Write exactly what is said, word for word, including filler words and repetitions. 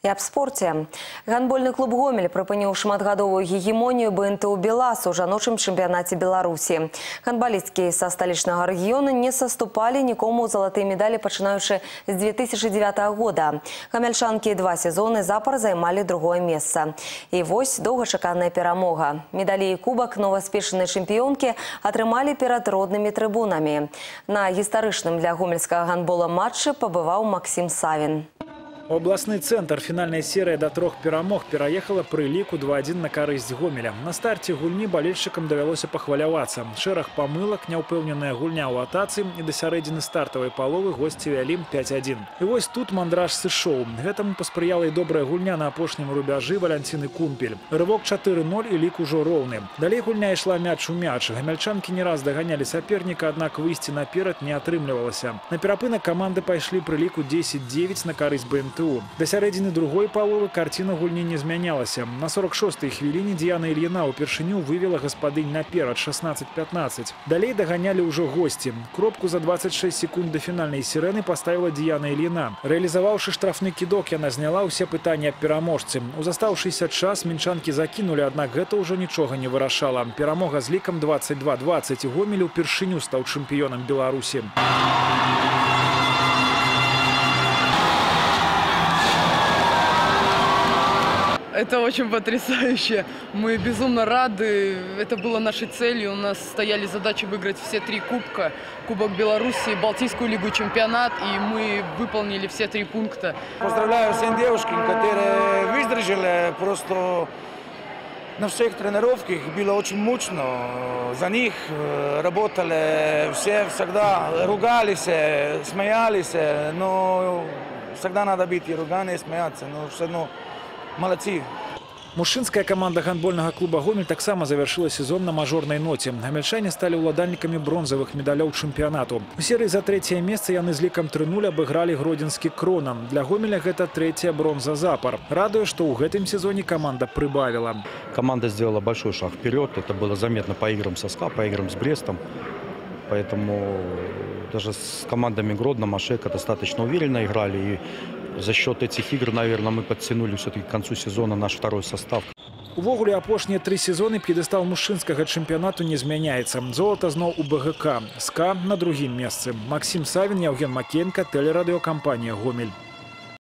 І аб спорце. Гандбольны клуб «Гомель» прыпыніў шматгадовую гегемонію бэ эн тэ у «Белас» у жаночым чэмпіянаце Беларусі. Гандбалісткі са сталічнага рэгіёна не саступалі нікому ў залатыя медалі, пачынаючы з две тысячы дзевятага года. Гамяльчанкі два сезоны запар займалі другое месца. І вось доўгачаканая перамога. Медалі і кубак новаспечанай чэмпіёнкі атрымалі перад роднымі трыбунамі. На гістарычным для гомельскага гандбола матчы пабываў Максим Савин. Областный центр финальная серия до трех перамог пераехала при лику два адзін на карысць Гомеля. На старте гульні болельшчыкам давялося пахвалявацца. Шэраг памылак, няўпэўненая гульня ў атацы і да сярэдзіны стартавай паловы госці вялі пяць адзін. І вось тут мандраж сышоў. Гэтаму паспрыяла і добрая гульня на апошнім рубяжы Валянціны Кумпель. Рывок чатыры ноль і лік ужо роўны. Далей гульня ішла мяч у мяч. Гамяльчанкі не раз даганялі саперніка, аднак выйсці наперад не атрымлівалася. На перапынак каманды пайшлі пры ліку дзесяць дзевяць на карысць бэ эн тэ у. До сярэдзіны другой паловы карціна гульні не змянялася. На сорок шостай хвіліне Діяна Ільіна ўпершыню вывела гаспадынь наперад шаснаццаць пятнаццаць. Далей даганялі ўжо госці. Кропку за двадцать шесть секунд до фінальнай сірэны поставила Діяна Ільіна. Рэалізаваўшы штрафны кідок, яна зняла ўсе пытанні аб пераможцы. У застаўшыся час мінчанкі закінулі, аднак гэта ўжо нічога не вырашала. Перамога з лікам двадцать два двадцать. Гомель упершыню стаў чэмпіёнам Беларусі. Это очень потрясающе. Мы безумно рады. Это было нашей целью. У нас стояли задачи выиграть все три кубка. Кубок Беларуси, Балтийскую лигу, чемпионат. И мы выполнили все три пункта. Поздравляю всем девушкам, которые выдержали. Просто на всех тренировках было очень мучно. За них работали все, всегда ругались, смеялись. Но всегда надо быть и руганы, и смеяться. Но все равно молодцы. Мужчынская команда гандбольнага клуба «Гомель» таксама завершила сезон на мажорнай ноце. Гамельчане стали уладальнікамі бронзавых медалёў чэмпіянату. У серыі за трэцяе месца яны з лікам тры нуль абыгралі гродзенскі «Кронан». Для Гомеля гэта трэцяя бронза запар. Радуе, что ў гэтым сезоне команда прибавила. Команда сделала большой шаг вперед. Это было заметно по играм со СКА, по играм с Брестом. Поэтому даже с командами Гродно, Машека достаточно уверенно играли. И за счет этих игр, наверное, мы подтянули все-таки к концу сезона наш второй состав. Увогуле апошнія тры сезоны п'едэстал мужчынскага чэмпіянату не змяняецца. Золата зноў у бэ гэ ка. СКА на другім месцы. Максим Савин, Яўген Макенко, тэлерадыёкампанія «Гомель».